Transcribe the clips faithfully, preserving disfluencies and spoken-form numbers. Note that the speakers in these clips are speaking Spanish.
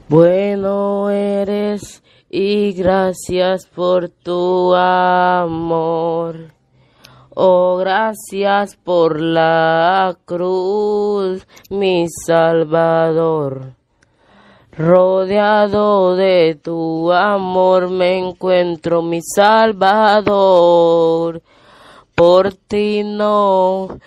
Bueno eres y gracias por tu amor. Oh, gracias por la cruz, mi Salvador. Rodeado de tu amor me encuentro, mi Salvador. Por ti no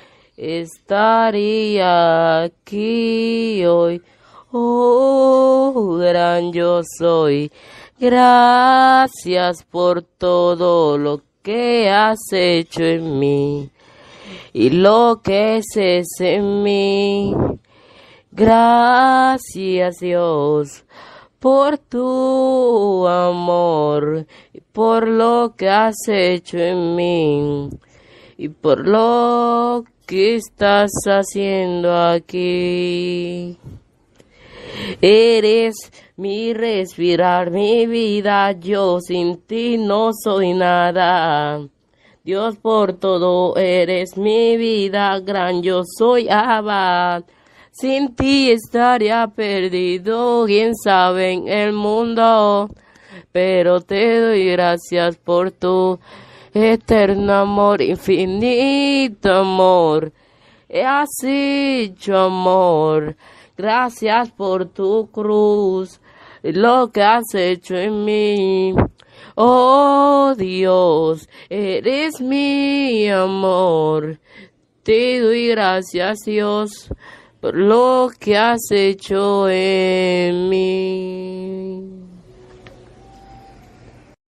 estaría aquí hoy. Oh, gran yo soy. Gracias por todo lo que has hecho en mí y lo que haces en mí. Gracias, Dios, por tu amor y por lo que has hecho en mí y por lo que estás haciendo aquí. Eres mi respirar, mi vida, yo sin ti no soy nada. Dios, por todo eres mi vida, gran yo soy Abba. Sin ti estaría perdido, quién sabe en el mundo, pero te doy gracias por tu eterno amor, infinito amor. Has hecho amor, gracias por tu cruz, lo que has hecho en mí. Oh Dios, eres mi amor, te doy gracias Dios por lo que has hecho en mí.